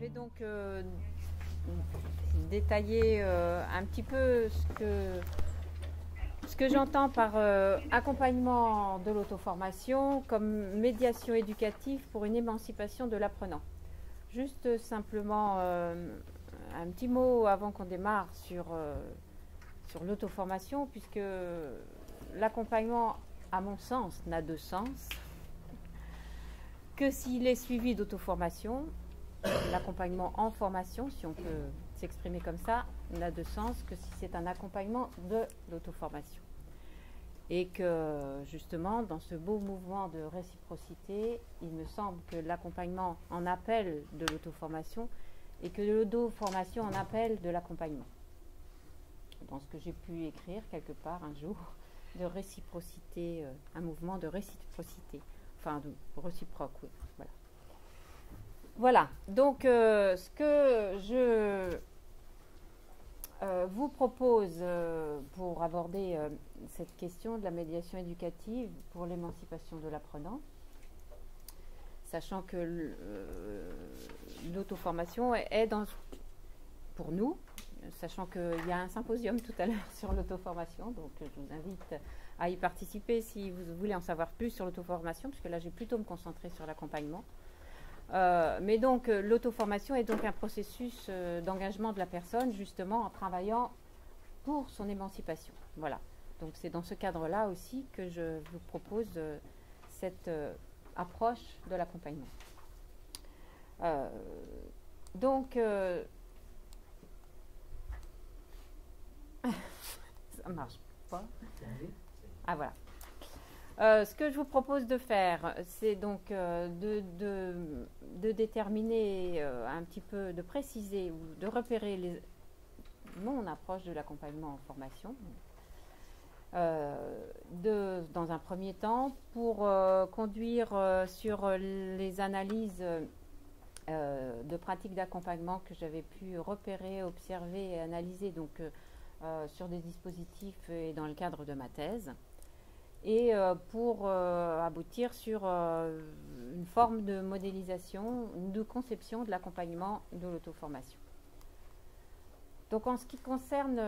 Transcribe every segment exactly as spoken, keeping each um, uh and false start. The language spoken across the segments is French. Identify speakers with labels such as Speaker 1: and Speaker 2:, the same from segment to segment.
Speaker 1: vais donc euh, détailler euh, un petit peu ce que, ce que j'entends par euh, accompagnement de l'auto-formation comme médiation éducative pour une émancipation de l'apprenant. Juste simplement euh, un petit mot avant qu'on démarre sur, euh, sur l'auto-formation, puisque l'accompagnement, à mon sens, n'a de sens que s'il est suivi d'auto-formation. L'accompagnement en formation, si on peut s'exprimer comme ça, n'a de sens que si c'est un accompagnement de l'auto-formation. Et que justement, dans ce beau mouvement de réciprocité, il me semble que l'accompagnement en appelle de l'auto-formation et que l'auto-formation en appelle de l'accompagnement. Dans ce que j'ai pu écrire quelque part un jour, de réciprocité, euh, un mouvement de réciprocité, enfin de réciproque, oui, voilà. Voilà, donc euh, ce que je euh, vous propose euh, pour aborder euh, cette question de la médiation éducative pour l'émancipation de l'apprenant, sachant que euh, l'auto-formation est, est dans, pour nous, sachant qu'il y a un symposium tout à l'heure sur l'auto-formation, donc je vous invite à y participer si vous voulez en savoir plus sur l'auto-formation, puisque là je vais plutôt me concentrer sur l'accompagnement. Euh, mais donc euh, l'auto-formation est donc un processus euh, d'engagement de la personne justement en travaillant pour son émancipation. Voilà, donc c'est dans ce cadre-là aussi que je vous propose euh, cette euh, approche de l'accompagnement. Euh, donc euh, ça marche pas. Ah voilà. Euh, ce que je vous propose de faire, c'est donc euh, de, de, de déterminer euh, un petit peu, de préciser ou de repérer les, mon approche de l'accompagnement en formation, euh, de, dans un premier temps, pour euh, conduire euh, sur les analyses euh, de pratiques d'accompagnement que j'avais pu repérer, observer et analyser donc, euh, sur des dispositifs et dans le cadre de ma thèse. Et euh, pour euh, aboutir sur euh, une forme de modélisation, de conception de l'accompagnement de l'auto-formation. Donc en ce qui concerne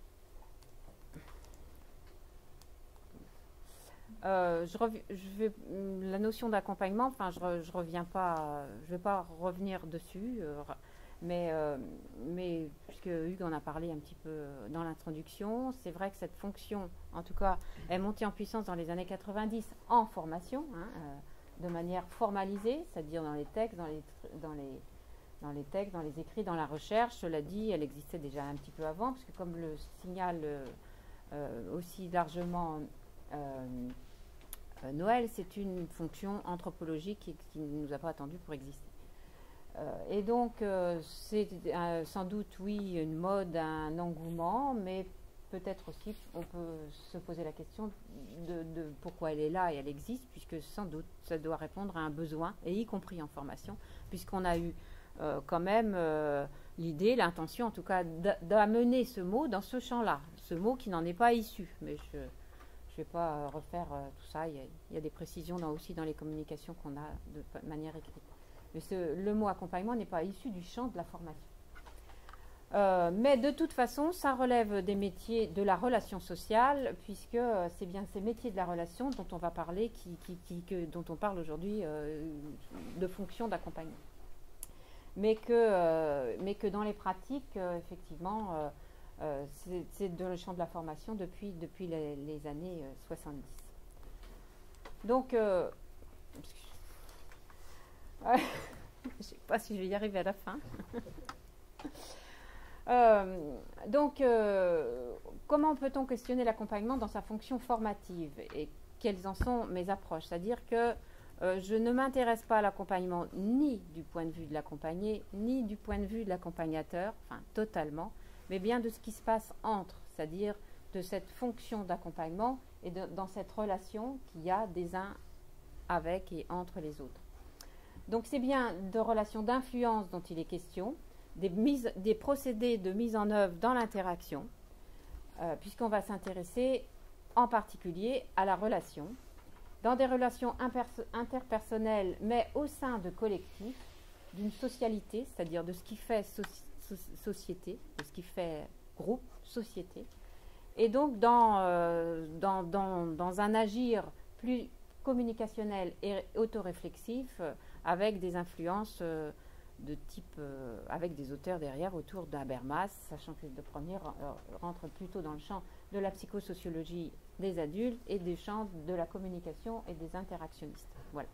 Speaker 1: euh, je rev, je vais, la notion d'accompagnement, enfin je, re, je reviens pas, je vais pas revenir dessus, euh, mais, euh, mais puisque Hugues en a parlé un petit peu dans l'introduction, c'est vrai que cette fonction, en tout cas, est montée en puissance dans les années quatre-vingt-dix en formation, hein, euh, de manière formalisée, c'est-à-dire dans les textes, dans les, dans, les, dans les textes, dans les écrits, dans la recherche. Cela dit, elle existait déjà un petit peu avant, parce que comme le signale euh, euh, aussi largement euh, euh, Noël, c'est une fonction anthropologique qui, qui ne nous a pas attendu pour exister. Euh, et donc, euh, c'est euh, sans doute, oui, une mode, un engouement, mais peut-être aussi, on peut se poser la question de, de pourquoi elle est là et elle existe, puisque sans doute, ça doit répondre à un besoin, et y compris en formation, puisqu'on a eu euh, quand même euh, l'idée, l'intention, en tout cas, d'amener ce mot dans ce champ-là, ce mot qui n'en est pas issu. Mais je ne vais pas refaire euh, tout ça, il y, a, il y a des précisions dans, aussi dans les communications qu'on a de manière écrite. Mais ce, le mot accompagnement n'est pas issu du champ de la formation. Euh, mais de toute façon, ça relève des métiers de la relation sociale, puisque euh, c'est bien ces métiers de la relation dont on va parler, qui, qui, qui, que, dont on parle aujourd'hui euh, de fonction d'accompagnement. Mais que, euh, mais que dans les pratiques, euh, effectivement, euh, euh, c'est dans le champ de la formation depuis, depuis les, les années euh, soixante-dix. Donc, euh, je ne sais pas si je vais y arriver à la fin. euh, donc, euh, comment peut-on questionner l'accompagnement dans sa fonction formative et quelles en sont mes approches? C'est-à-dire que euh, je ne m'intéresse pas à l'accompagnement ni du point de vue de l'accompagné, ni du point de vue de l'accompagnateur, enfin totalement, mais bien de ce qui se passe entre, c'est-à-dire de cette fonction d'accompagnement et de, dans cette relation qu'il y a des uns avec et entre les autres. Donc c'est bien de relations d'influence dont il est question, des, mises, des procédés de mise en œuvre dans l'interaction, euh, puisqu'on va s'intéresser en particulier à la relation, dans des relations interpersonnelles, mais au sein de collectifs, d'une socialité, c'est-à-dire de ce qui fait so so société, de ce qui fait groupe, société, et donc dans, euh, dans, dans, dans un agir plus communicationnel et autoréflexif, euh, avec des influences euh, de type, euh, avec des auteurs derrière autour d'Habermas, sachant que les deux premiers rentrent plutôt dans le champ de la psychosociologie des adultes et des champs de la communication et des interactionnistes. Voilà.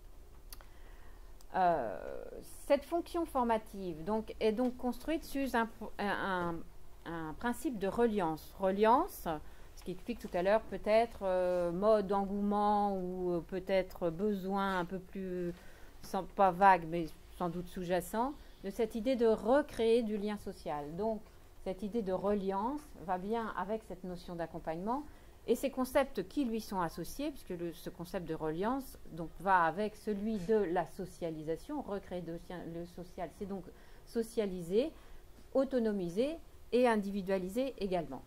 Speaker 1: Euh, cette fonction formative donc, est donc construite sur un, un, un principe de reliance. Reliance, ce qui explique tout à l'heure peut-être euh, mode d'engouement ou euh, peut-être besoin un peu plus, sans, pas vague, mais sans doute sous-jacent, de cette idée de recréer du lien social. Donc, cette idée de reliance va bien avec cette notion d'accompagnement et ces concepts qui lui sont associés, puisque le, ce concept de reliance donc, va avec celui de la socialisation. Recréer de, le social, c'est donc socialiser, autonomiser et individualiser également.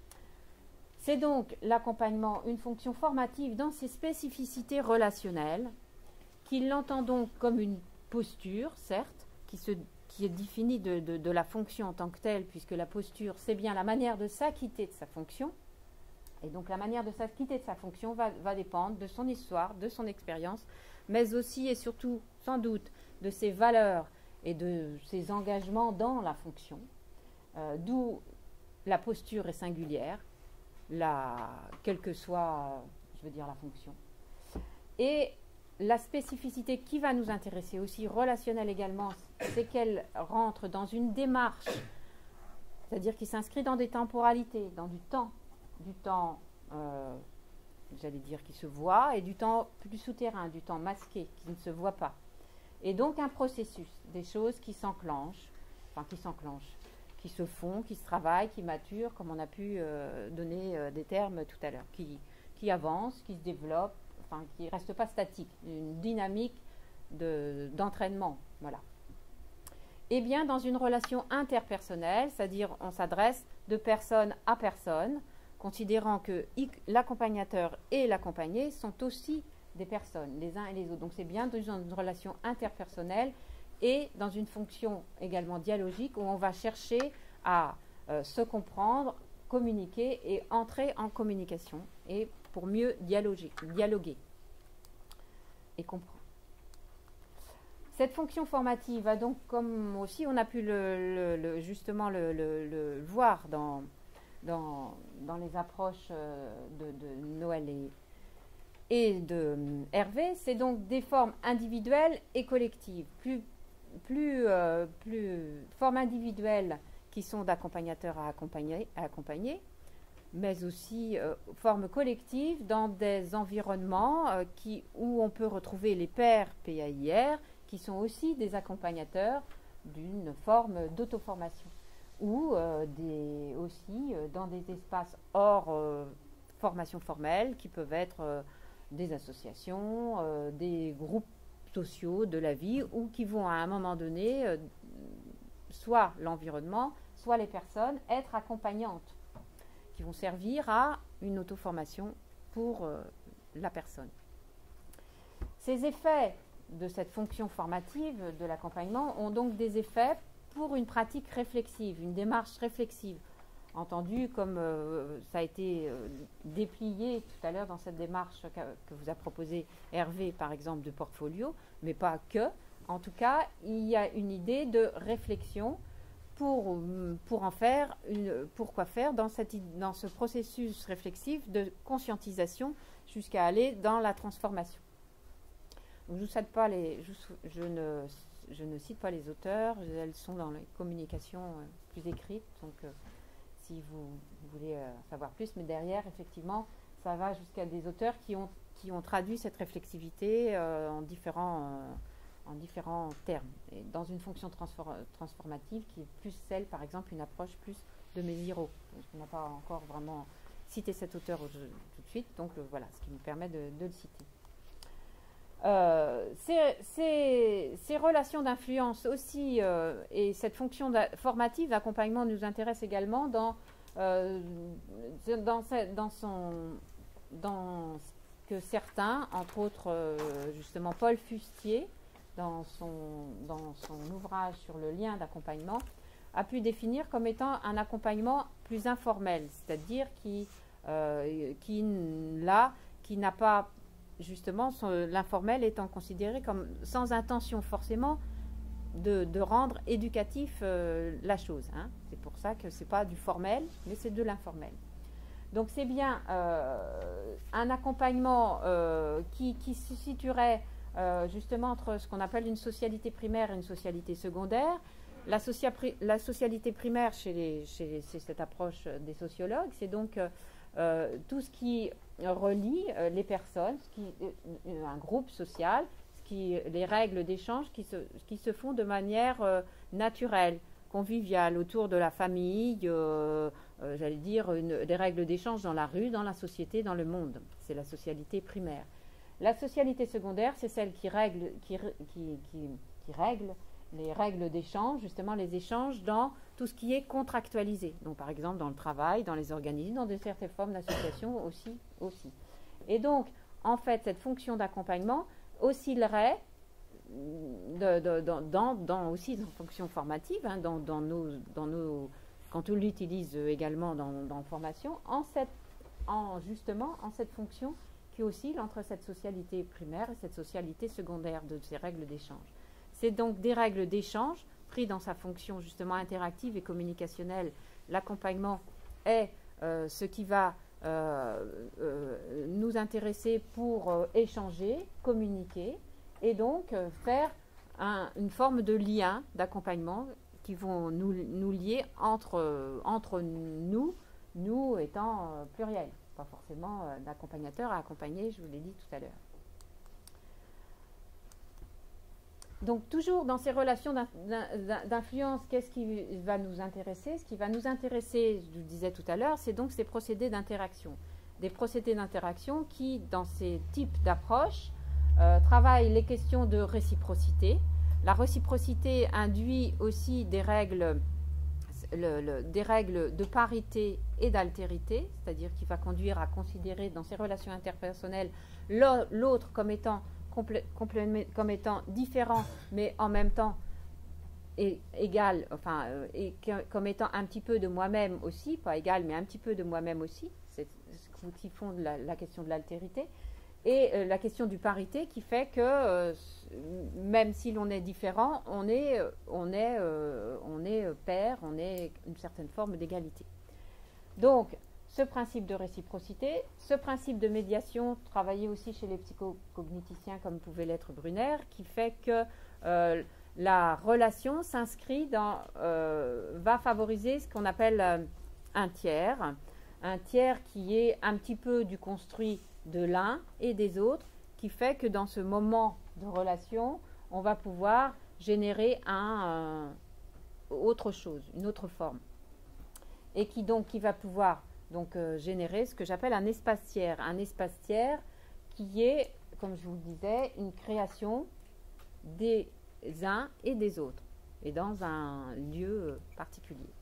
Speaker 1: C'est donc l'accompagnement une fonction formative dans ses spécificités relationnelles, qu'il l'entend donc comme une posture, certes, qui, se, qui est définie de, de, de la fonction en tant que telle, puisque la posture, c'est bien la manière de s'acquitter de sa fonction. Et donc la manière de s'acquitter de sa fonction va, va dépendre de son histoire, de son expérience, mais aussi et surtout, sans doute, de ses valeurs et de ses engagements dans la fonction, euh, d'où la posture est singulière, la, quelle que soit, je veux dire, la fonction. Et la spécificité qui va nous intéresser aussi, relationnelle également, c'est qu'elle rentre dans une démarche, c'est-à-dire qui s'inscrit dans des temporalités, dans du temps, du temps, euh, j'allais dire, qui se voit, et du temps plus souterrain, du temps masqué, qui ne se voit pas. Et donc un processus, des choses qui s'enclenchent, enfin qui s'enclenchent, qui se font, qui se travaillent, qui maturent, comme on a pu euh, donner euh, des termes tout à l'heure, qui, qui avancent, qui se développent, enfin qui ne restent pas statiques, une dynamique de, d'entraînement, voilà. Et bien dans une relation interpersonnelle, c'est-à-dire on s'adresse de personne à personne, considérant que l'accompagnateur et l'accompagné sont aussi des personnes, les uns et les autres. Donc c'est bien dans une relation interpersonnelle et dans une fonction également dialogique où on va chercher à euh, se comprendre, communiquer et entrer en communication et pour mieux dialoguer, dialoguer et comprendre. Cette fonction formative a donc, comme aussi on a pu le, le, le, justement le, le, le voir dans Dans, dans les approches de, de Noël et, et de Hervé, c'est donc des formes individuelles et collectives. Plus, plus, euh, plus formes individuelles qui sont d'accompagnateurs à accompagner, à accompagner, mais aussi euh, formes collectives dans des environnements euh, qui, où on peut retrouver les pairs P A I R, qui sont aussi des accompagnateurs d'une forme d'auto-formation. Ou euh, des, aussi euh, dans des espaces hors euh, formation formelle qui peuvent être euh, des associations, euh, des groupes sociaux de la vie ou qui vont à un moment donné, euh, soit l'environnement, soit les personnes, être accompagnantes, qui vont servir à une auto-formation pour euh, la personne. Ces effets de cette fonction formative de l'accompagnement ont donc des effets pour une pratique réflexive, une démarche réflexive, entendue comme euh, ça a été euh, déplié tout à l'heure dans cette démarche que, que vous a proposé Hervé, par exemple, de portfolio, mais pas que. En tout cas, il y a une idée de réflexion pour, pour en faire, une, pour quoi faire dans, cette, dans ce processus réflexif de conscientisation jusqu'à aller dans la transformation. Donc, je, vous cite pas les, je, je ne Je ne cite pas les auteurs, elles sont dans les communications euh, plus écrites, donc euh, si vous, vous voulez euh, savoir plus, mais derrière, effectivement, ça va jusqu'à des auteurs qui ont, qui ont traduit cette réflexivité euh, en, différents, euh, en différents termes, et dans une fonction transfor transformative qui est plus celle, par exemple, une approche plus de Mésiro. On n'a pas encore vraiment cité cet auteur tout de suite, donc euh, voilà, ce qui me permet de, de le citer. Euh, ces, ces, ces relations d'influence aussi euh, et cette fonction formative d'accompagnement nous intéresse également dans, euh, dans, dans, son, dans ce que certains, entre autres euh, justement Paul Fustier, dans son, dans son ouvrage sur le lien d'accompagnement, a pu définir comme étant un accompagnement plus informel, c'est-à-dire qui, euh, qui, là, qui n'a pas, justement, l'informel étant considéré comme sans intention forcément de, de rendre éducatif euh, la chose. Hein. C'est pour ça que ce n'est pas du formel, mais c'est de l'informel. Donc c'est bien euh, un accompagnement euh, qui, qui se situerait euh, justement entre ce qu'on appelle une socialité primaire et une socialité secondaire. La, socia la socialité primaire, chez les, chez, c'est cette approche des sociologues, c'est donc euh, tout ce qui relie euh, les personnes, ce qui, euh, un groupe social, ce qui, les règles d'échange qui se, qui se font de manière euh, naturelle, conviviale, autour de la famille, euh, euh, j'allais dire, une, des règles d'échange dans la rue, dans la société, dans le monde. C'est la socialité primaire. La socialité secondaire, c'est celle qui règle, qui, qui, qui, qui règle les règles d'échange, justement les échanges dans tout ce qui est contractualisé. Donc par exemple dans le travail, dans les organismes, dans de certaines formes d'association aussi, aussi. Et donc, en fait, cette fonction d'accompagnement oscillerait de, de, de, dans, dans aussi dans fonction formative, hein, dans, dans, nos, dans nos, quand on l'utilise également dans, dans la formation, en, cette, en justement en cette fonction qui oscille entre cette socialité primaire et cette socialité secondaire de ces règles d'échange. C'est donc des règles d'échange, pris dans sa fonction justement interactive et communicationnelle. L'accompagnement est euh, ce qui va euh, euh, nous intéresser pour euh, échanger, communiquer, et donc euh, faire un, une forme de lien d'accompagnement qui vont nous, nous lier entre, euh, entre nous, nous étant euh, pluriel, pas forcément euh, d'accompagnateur à accompagner, je vous l'ai dit tout à l'heure. Donc, toujours dans ces relations d'influence, qu'est-ce qui va nous intéresser? Ce qui va nous intéresser, je vous le disais tout à l'heure, c'est donc ces procédés d'interaction. Des procédés d'interaction qui, dans ces types d'approches, euh, travaillent les questions de réciprocité. La réciprocité induit aussi des règles, le, le, des règles de parité et d'altérité, c'est-à-dire qui va conduire à considérer dans ces relations interpersonnelles l'autre comme étant comme étant différent, mais en même temps et, égal, enfin, euh, et que, comme étant un petit peu de moi-même aussi, pas égal, mais un petit peu de moi-même aussi, c'est ce qui fonde la, la question de l'altérité, et euh, la question du parité qui fait que euh, même si l'on est différent, on est, on est, euh, on est pair, on est une certaine forme d'égalité. Donc, ce principe de réciprocité, ce principe de médiation, travaillé aussi chez les psychocogniticiens comme pouvait l'être Brunner, qui fait que euh, la relation s'inscrit dans, euh, va favoriser ce qu'on appelle euh, un tiers, un tiers qui est un petit peu du construit de l'un et des autres, qui fait que dans ce moment de relation, on va pouvoir générer un, euh, autre chose, une autre forme, et qui donc qui va pouvoir donc euh, générer ce que j'appelle un espace tiers. Un espace tiers qui est, comme je vous le disais, une création des uns et des autres, et dans un lieu particulier.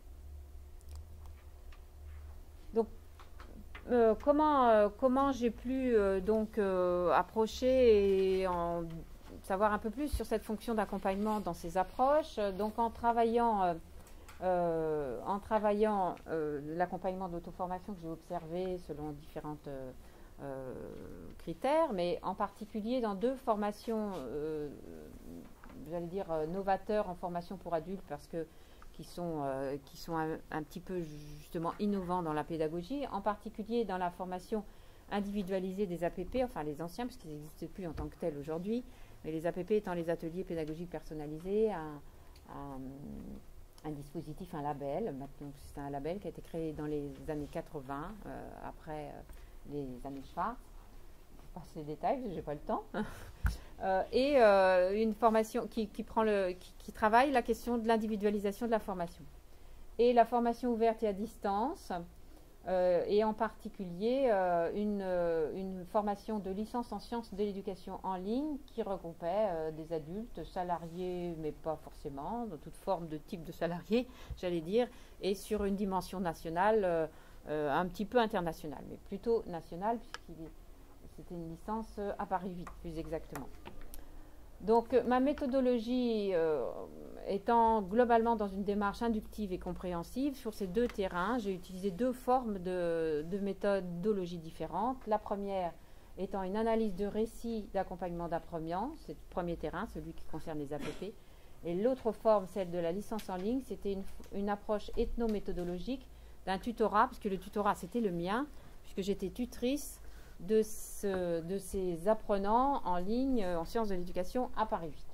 Speaker 1: Donc, euh, comment, euh, comment j'ai pu euh, donc euh, approcher et en savoir un peu plus sur cette fonction d'accompagnement dans ces approches. Donc, en travaillant... Euh, Euh, en travaillant euh, l'accompagnement d'auto-formation que j'ai observé selon différents euh, euh, critères, mais en particulier dans deux formations, euh, j'allais dire euh, novateurs en formation pour adultes, parce que qui sont, euh, qui sont un, un petit peu justement innovants dans la pédagogie, en particulier dans la formation individualisée des A P P, enfin les anciens, parce qu'ils n'existent plus en tant que tels aujourd'hui, mais les A P P étant les ateliers pédagogiques personnalisés, un, un un dispositif, un label. Maintenant, c'est un label qui a été créé dans les années quatre-vingts, euh, après euh, les années Schwartz. Je passe les détails, je n'ai pas le temps. euh, et euh, une formation qui, qui, prend le, qui, qui travaille la question de l'individualisation de la formation. Et la formation ouverte et à distance, euh, et en particulier euh, une, euh, une formation de licence en sciences de l'éducation en ligne qui regroupait euh, des adultes, salariés, mais pas forcément, dans toute forme de type de salarié, j'allais dire, et sur une dimension nationale, euh, euh, un petit peu internationale, mais plutôt nationale, puisqu'il c'était une licence à Paris huit, plus exactement. Donc, ma méthodologie euh, étant globalement dans une démarche inductive et compréhensive, sur ces deux terrains, j'ai utilisé deux formes de, de méthodologie différentes. La première étant une analyse de récit d'accompagnement d'apprenants, c'est le premier terrain, celui qui concerne les A P P. Et l'autre forme, celle de la licence en ligne, c'était une, une approche ethnométhodologique d'un tutorat, puisque le tutorat, c'était le mien, puisque j'étais tutrice de, ce, de ces apprenants en ligne en sciences de l'éducation à Paris huit.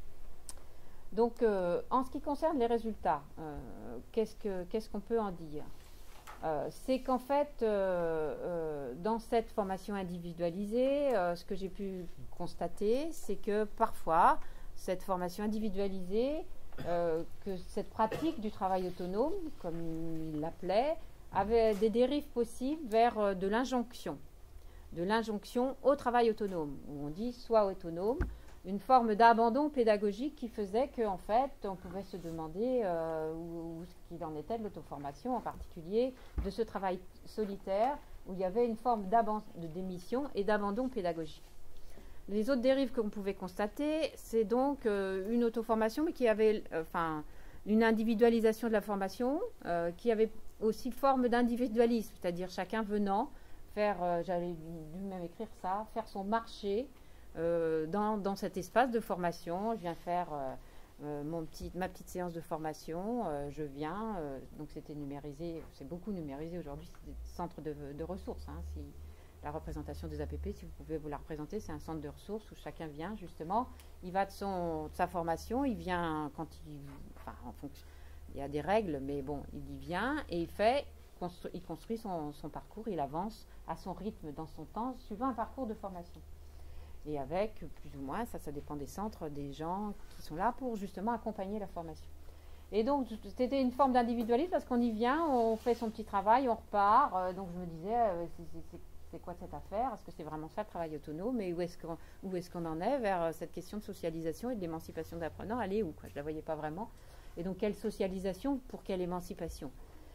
Speaker 1: Donc, euh, en ce qui concerne les résultats, euh, qu'est-ce que, qu'est-ce qu'on peut en dire? euh, C'est qu'en fait, euh, euh, dans cette formation individualisée, euh, ce que j'ai pu constater, c'est que parfois, cette formation individualisée, euh, que cette pratique du travail autonome, comme il l'appelait, avait des dérives possibles vers euh, de l'injonction, de l'injonction au travail autonome, où on dit soit autonome, une forme d'abandon pédagogique qui faisait qu'en fait, on pouvait se demander euh, où, où ce qu'il en était de l'auto-formation, en particulier de ce travail solitaire, où il y avait une forme de démission et d'abandon pédagogique. Les autres dérives qu'on pouvait constater, c'est donc euh, une auto-formation, mais qui avait, euh, enfin, une individualisation de la formation, euh, qui avait aussi forme d'individualisme, c'est-à-dire chacun venant faire, euh, j'avais dû même écrire ça, faire son marché euh, dans, dans cet espace de formation. Je viens faire euh, euh, mon petit, ma petite séance de formation, euh, je viens, euh, donc c'était numérisé, c'est beaucoup numérisé aujourd'hui, c'est des centres de, de ressources, hein, si, la représentation des A P P, si vous pouvez vous la représenter, c'est un centre de ressources où chacun vient justement, il va de, son, de sa formation, il vient quand il, enfin en fonction, il y a des règles, mais bon, il y vient et il fait, constru, il construit son, son parcours, il avance à son rythme dans son temps, suivant un parcours de formation. Et avec plus ou moins, ça, ça dépend des centres, des gens qui sont là pour justement accompagner la formation. Et donc, c'était une forme d'individualisme parce qu'on y vient, on fait son petit travail, on repart. Euh, donc, je me disais, euh, c'est c'est quoi cette affaire? Est-ce que c'est vraiment ça le travail autonome? Et où est-ce qu'on où est-ce qu'on en est vers cette question de socialisation et de l'émancipation d'apprenants? Elle est où, quoi? Je ne la voyais pas vraiment. Et donc, quelle socialisation pour quelle émancipation?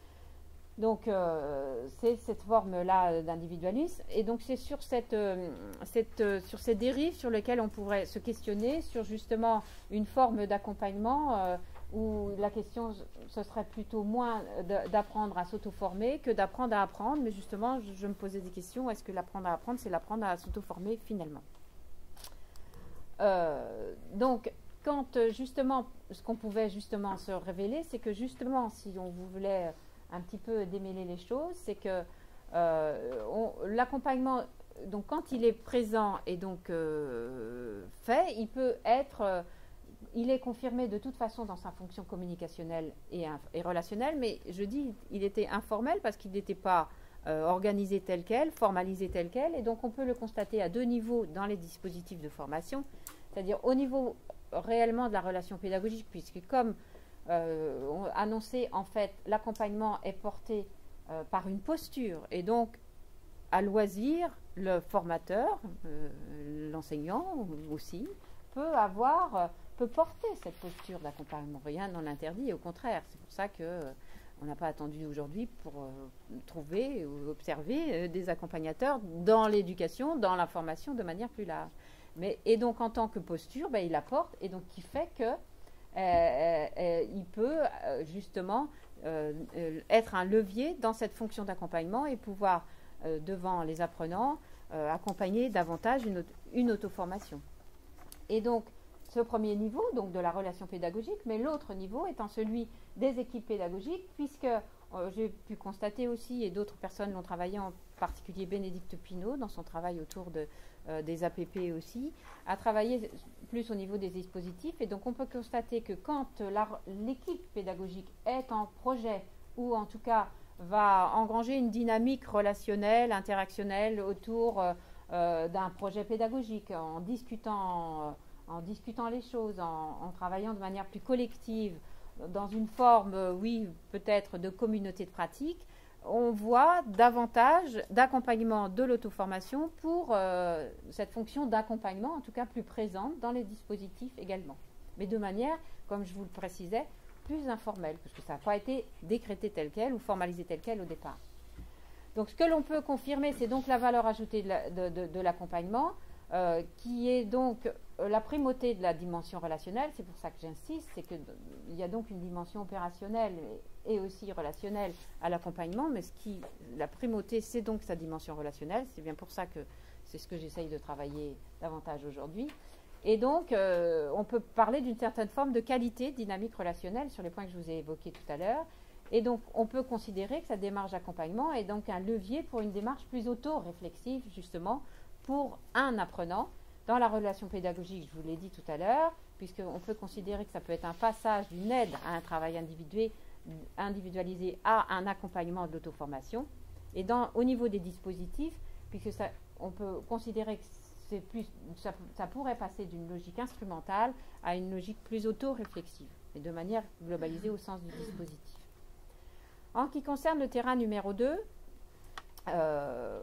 Speaker 1: Donc, euh, c'est cette forme-là d'individualisme. Et donc, c'est sur cette, euh, cette, euh, sur ces dérives sur lesquelles on pourrait se questionner, sur justement une forme d'accompagnement euh, où la question, ce serait plutôt moins d'apprendre à s'auto-former que d'apprendre à apprendre. Mais justement, je, je me posais des questions. Est-ce que l'apprendre à apprendre, c'est l'apprendre à s'auto-former finalement? euh, Donc, quand justement, ce qu'on pouvait justement se révéler, c'est que justement, si on voulait un petit peu démêler les choses, c'est que euh, l'accompagnement, donc quand il est présent et donc euh, fait, il peut être, euh, il est confirmé de toute façon dans sa fonction communicationnelle et, et relationnelle, mais je dis il était informel parce qu'il n'était pas euh, organisé tel quel, formalisé tel quel, et donc on peut le constater à deux niveaux dans les dispositifs de formation, c'est-à-dire au niveau réellement de la relation pédagogique, puisque comme Euh, on annoncé en fait l'accompagnement est porté euh, par une posture et donc à loisir le formateur, euh, l'enseignant aussi peut avoir, euh, peut porter cette posture d'accompagnement, rien n'en interdit, au contraire, c'est pour ça que euh, on n'a pas attendu aujourd'hui pour euh, trouver ou observer euh, des accompagnateurs dans l'éducation, dans la formation de manière plus large. Mais, et donc en tant que posture, ben, il la porte et donc qui fait que Euh, euh, il peut euh, justement euh, euh, être un levier dans cette fonction d'accompagnement et pouvoir, euh, devant les apprenants, euh, accompagner davantage une, auto, une auto-formation. Et donc, ce premier niveau, donc de la relation pédagogique, mais l'autre niveau étant celui des équipes pédagogiques, puisque euh, j'ai pu constater aussi, et d'autres personnes l'ont travaillé, en particulier Bénédicte Pinault, dans son travail autour de, euh, des A P P aussi, a travaillé plus au niveau des dispositifs. Et donc, on peut constater que quand l'équipe pédagogique est en projet, ou en tout cas va engranger une dynamique relationnelle, interactionnelle autour euh, euh, d'un projet pédagogique, en discutant, euh, en discutant les choses, en, en travaillant de manière plus collective, dans une forme, euh, oui, peut-être de communauté de pratique, on voit davantage d'accompagnement de l'auto-formation pour euh, cette fonction d'accompagnement, en tout cas plus présente dans les dispositifs également. Mais de manière, comme je vous le précisais, plus informelle, parce que ça n'a pas été décrété tel quel ou formalisé tel quel au départ. Donc ce que l'on peut confirmer, c'est donc la valeur ajoutée de l'accompagnement, la, de, de, de euh, qui est donc euh, la primauté de la dimension relationnelle, c'est pour ça que j'insiste, c'est qu'il y a donc une dimension opérationnelle et, et aussi relationnelle à l'accompagnement, mais ce qui, la primauté, c'est donc sa dimension relationnelle. C'est bien pour ça que c'est ce que j'essaye de travailler davantage aujourd'hui. Et donc, euh, on peut parler d'une certaine forme de qualité dynamique relationnelle sur les points que je vous ai évoqués tout à l'heure. Et donc, on peut considérer que cette démarche d'accompagnement est donc un levier pour une démarche plus auto-réflexive, justement, pour un apprenant. Dans la relation pédagogique, je vous l'ai dit tout à l'heure, puisqu'on peut considérer que ça peut être un passage d'une aide à un travail individué, individualisé à un accompagnement de l'auto-formation. Et dans, au niveau des dispositifs, puisque ça, on peut considérer que c'est plus, ça, ça pourrait passer d'une logique instrumentale à une logique plus auto-réflexive, et de manière globalisée au sens du dispositif. En ce qui concerne le terrain numéro deux, euh,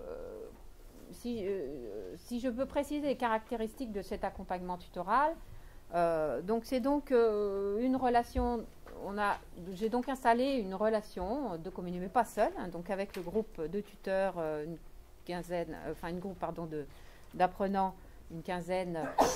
Speaker 1: si, euh, si je peux préciser les caractéristiques de cet accompagnement tutoral, euh, donc c'est donc euh, une relation, on a, j'ai donc installé une relation de communion, mais pas seule, hein, donc avec le groupe de tuteurs, euh, une quinzaine, euh, enfin une groupe pardon de d'apprenants, une quinzaine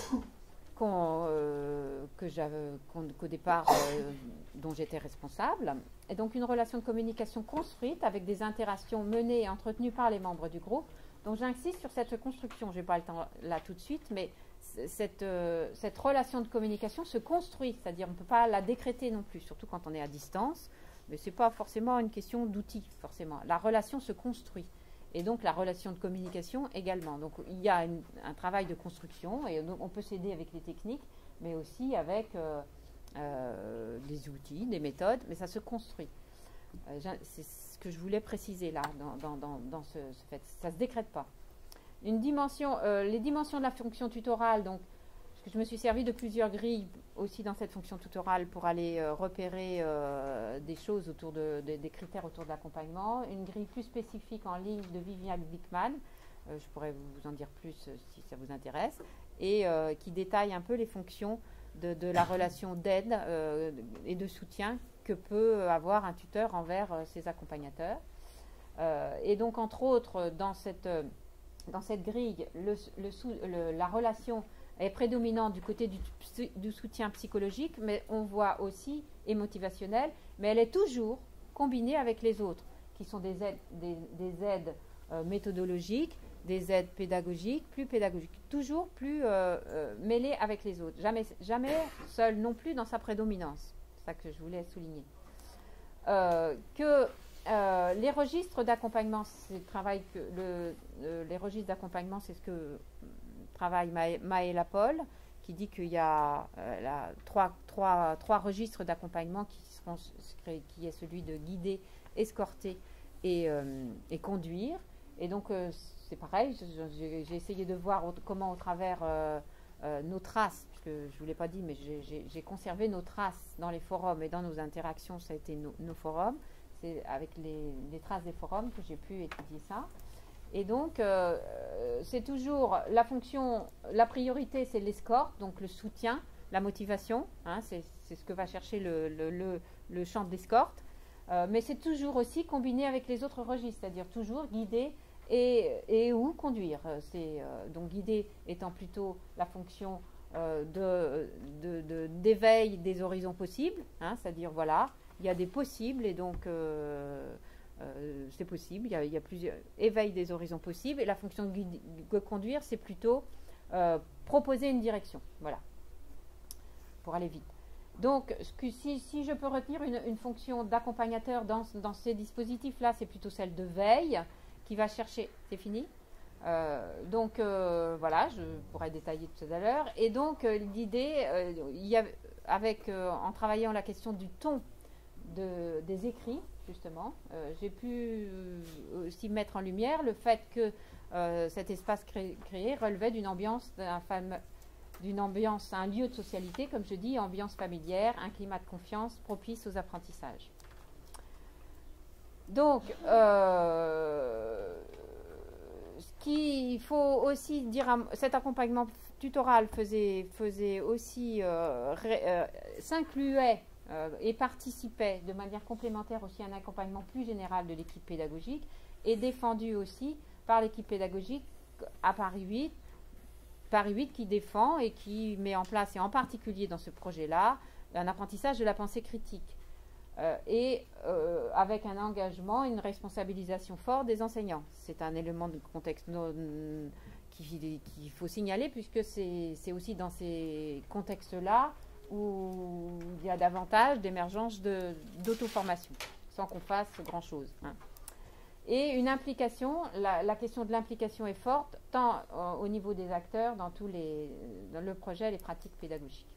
Speaker 1: qu'on, euh, que j'avais, qu'on, qu'au départ euh, dont j'étais responsable, et donc une relation de communication construite avec des interactions menées et entretenues par les membres du groupe. Donc j'insiste sur cette construction, je n'ai pas le temps là tout de suite, mais cette, euh, cette relation de communication se construit, c'est-à-dire on ne peut pas la décréter non plus, surtout quand on est à distance, mais ce n'est pas forcément une question d'outils, forcément. La relation se construit, et donc la relation de communication également. Donc il y a une, un travail de construction, et donc on peut s'aider avec les techniques, mais aussi avec euh, euh, des outils, des méthodes, mais ça se construit. Euh, c'est ce que je voulais préciser là, dans, dans, dans, dans ce, ce fait. Ça ne se décrète pas. Une dimension, euh, les dimensions de la fonction tutorale, donc, je me suis servi de plusieurs grilles aussi dans cette fonction tutorale pour aller euh, repérer euh, des choses autour de, de, des critères autour de l'accompagnement. Une grille plus spécifique en ligne de Viviane Wickman, euh, je pourrais vous en dire plus euh, si ça vous intéresse, et euh, qui détaille un peu les fonctions de, de la relation d'aide euh, et de soutien que peut avoir un tuteur envers euh, ses accompagnateurs. Euh, et donc, entre autres, dans cette, euh, dans cette grille, le, le sous, le, la relation est prédominante du côté du, du soutien psychologique, mais on voit aussi, et motivationnel, mais elle est toujours combinée avec les autres, qui sont des aides, des, des aides euh, méthodologiques, des aides pédagogiques, plus pédagogiques, toujours plus euh, euh, mêlées avec les autres, jamais, jamais seule non plus dans sa prédominance. C'est ça que je voulais souligner. Euh, que euh, les registres d'accompagnement, c'est le travail que le, le, les registres d'accompagnement, c'est ce que travaille Maëla Paul, qui dit qu'il y a euh, la, trois, trois, trois registres d'accompagnement qui seront, qui est celui de guider, escorter et, euh, et conduire. Et donc euh, c'est pareil, j'ai essayé de voir au, comment au travers euh, euh, nos traces, puisque je ne vous l'ai pas dit, mais j'ai conservé nos traces dans les forums et dans nos interactions, ça a été nos, nos forums. C'est avec les, les traces des forums que j'ai pu étudier ça. Et donc, euh, c'est toujours la fonction, la priorité, c'est l'escorte, donc le soutien, la motivation, hein, c'est ce que va chercher le, le, le, le champ d'escorte, euh, mais c'est toujours aussi combiné avec les autres registres, c'est-à-dire toujours guider et, et ou conduire. C'est euh, donc guider étant plutôt la fonction euh, de, de, de, d'éveil des horizons possibles, hein, c'est-à-dire voilà, il y a des possibles et donc euh, Euh, c'est possible, il y, a, il y a plusieurs éveils des horizons possibles, et la fonction de, guide, de conduire, c'est plutôt euh, proposer une direction, voilà, pour aller vite. Donc, ce que, si, si je peux retenir une, une fonction d'accompagnateur dans, dans ces dispositifs-là, c'est plutôt celle de veille, qui va chercher, c'est fini, euh, donc euh, voilà, je pourrais détailler tout à l'heure, et donc euh, l'idée, euh, il y a, avec, euh, en travaillant la question du ton de, des écrits, justement, euh, j'ai pu euh, aussi mettre en lumière le fait que euh, cet espace cré créé relevait d'une ambiance, d'une ambiance, un lieu de socialité, comme je dis, ambiance familière, un climat de confiance propice aux apprentissages. Donc, euh, ce qu'il faut aussi dire, à, cet accompagnement tutoral faisait, faisait aussi, euh, euh, s'incluait Euh, et participait de manière complémentaire aussi à un accompagnement plus général de l'équipe pédagogique, et défendu aussi par l'équipe pédagogique à Paris huit Paris huit qui défend et qui met en place, et en particulier dans ce projet-là, un apprentissage de la pensée critique. Euh, et euh, avec un engagement, une responsabilisation forte des enseignants. C'est un élément de contexte non, qu'il qu'il faut signaler, puisque c'est aussi dans ces contextes-là où il y a davantage d'émergence d'auto-formation, sans qu'on fasse grand-chose. Hein. Et une implication, la, la question de l'implication est forte, tant euh, au niveau des acteurs, dans tous les, dans le projet, les pratiques pédagogiques.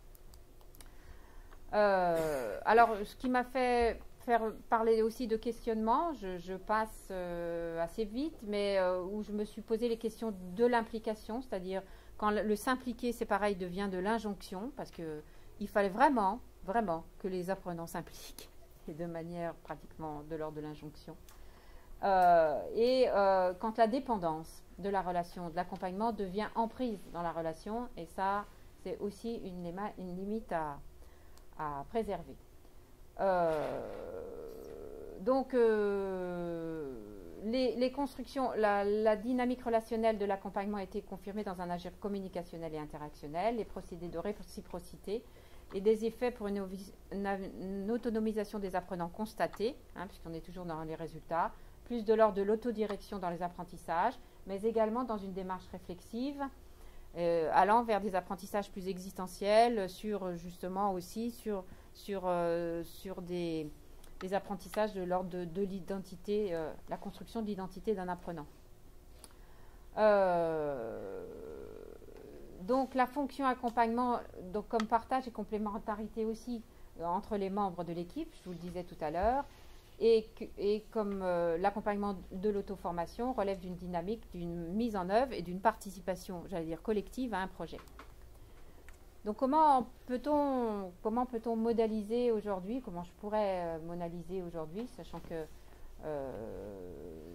Speaker 1: Euh, alors, ce qui m'a fait faire parler aussi de questionnement, je, je passe euh, assez vite, mais euh, où je me suis posé les questions de l'implication, c'est-à-dire quand le, le s'impliquer, c'est pareil, devient de l'injonction, parce qu'il fallait vraiment, vraiment que les apprenants s'impliquent, et de manière pratiquement de l'ordre de l'injonction. Euh, et euh, quand la dépendance de la relation, de l'accompagnement devient emprise dans la relation, et ça, c'est aussi une, une limite à, à préserver. Euh, donc, euh, les, les constructions, la, la dynamique relationnelle de l'accompagnement a été confirmée dans un agir communicationnel et interactionnel, les procédés de réciprocité et des effets pour une, une, une autonomisation des apprenants constatés, hein, puisqu'on est toujours dans les résultats, plus de l'ordre de l'autodirection dans les apprentissages, mais également dans une démarche réflexive, euh, allant vers des apprentissages plus existentiels, sur justement aussi sur, sur, euh, sur des, des apprentissages de l'ordre de, de l'identité, euh, la construction de l'identité d'un apprenant. Euh, donc la fonction accompagnement, donc comme partage et complémentarité aussi euh, entre les membres de l'équipe, je vous le disais tout à l'heure, Et, que, et comme euh, l'accompagnement de l'auto-formation relève d'une dynamique, d'une mise en œuvre et d'une participation, j'allais dire, collective à un projet. Donc comment peut-on comment peut-on modéliser aujourd'hui, comment je pourrais euh, modéliser aujourd'hui, sachant que euh,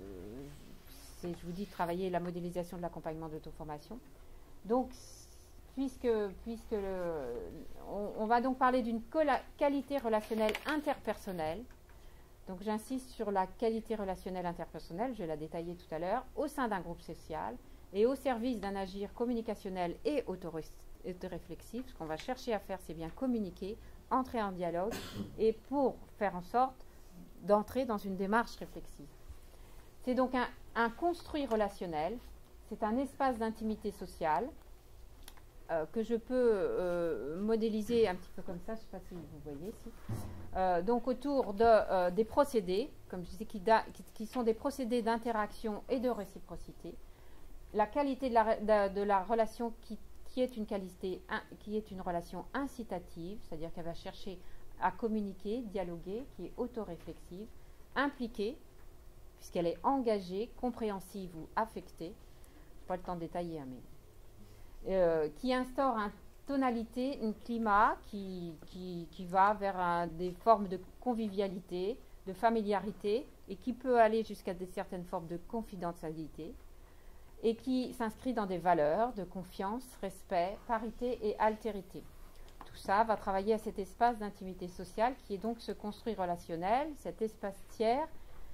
Speaker 1: c'est, je vous dis, travailler la modélisation de l'accompagnement de l'auto-formation. Donc, puisque, puisque le, on, on va donc parler d'une qualité relationnelle interpersonnelle. Donc j'insiste sur la qualité relationnelle interpersonnelle, je vais la détailler tout à l'heure, au sein d'un groupe social et au service d'un agir communicationnel et autoréflexif. Ce qu'on va chercher à faire, c'est bien communiquer, entrer en dialogue et pour faire en sorte d'entrer dans une démarche réflexive. C'est donc un, un construit relationnel, c'est un espace d'intimité sociale euh, que je peux euh, modéliser un petit peu comme ça, je ne sais pas si vous voyez ici. Euh, donc autour de, euh, des procédés, comme je disais, qui, da, qui, qui sont des procédés d'interaction et de réciprocité, la qualité de la, de, de la relation qui, qui, est une qualité, un, qui est une relation incitative, c'est-à-dire qu'elle va chercher à communiquer, dialoguer, qui est autoréflexive, impliquée, puisqu'elle est engagée, compréhensive ou affectée, je n'ai pas le temps de détailler, hein, mais euh, qui instaure un tonalité, un climat qui, qui, qui va vers un, des formes de convivialité, de familiarité et qui peut aller jusqu'à des certaines formes de confidentialité et qui s'inscrit dans des valeurs de confiance, respect, parité et altérité. Tout ça va travailler à cet espace d'intimité sociale qui est donc ce construit relationnel, cet espace tiers.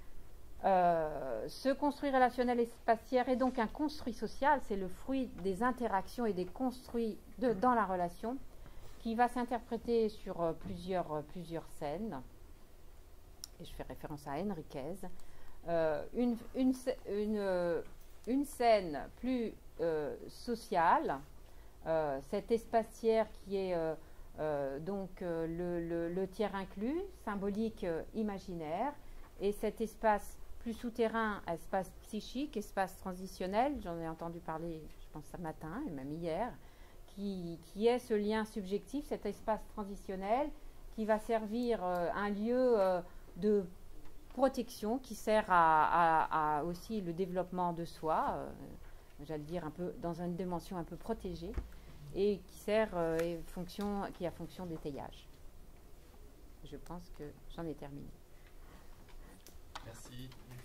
Speaker 1: Euh, ce construit relationnel espaciaire est donc un construit social, c'est le fruit des interactions et des construits de, dans la relation qui va s'interpréter sur euh, plusieurs, euh, plusieurs scènes. Et je fais référence à Henriquez. Euh, une, une, une, euh, une scène plus euh, sociale, euh, cet espaciaire qui est euh, euh, donc euh, le, le, le tiers inclus, symbolique, euh, imaginaire, et cet espace plus souterrain, espace psychique, espace transitionnel, j'en ai entendu parler, je pense, ce matin et même hier, qui, qui est ce lien subjectif, cet espace transitionnel qui va servir euh, un lieu euh, de protection, qui sert à, à, à aussi le développement de soi, euh, j'allais dire un peu dans une dimension un peu protégée, et qui sert, euh, et fonction, qui a fonction d'étayage. Je pense que j'en ai terminé.
Speaker 2: Merci.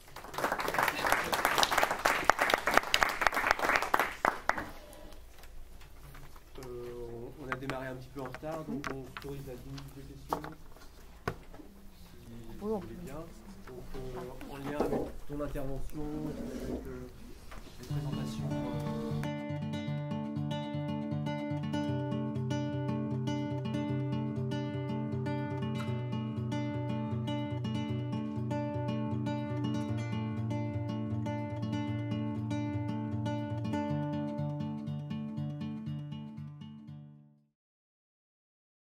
Speaker 2: Euh, on a démarré un petit peu en retard, donc on autorise à dix minutes de questions, si vous voulez bien. Donc, euh, en lien avec ton intervention, avec euh, les présentations. Euh,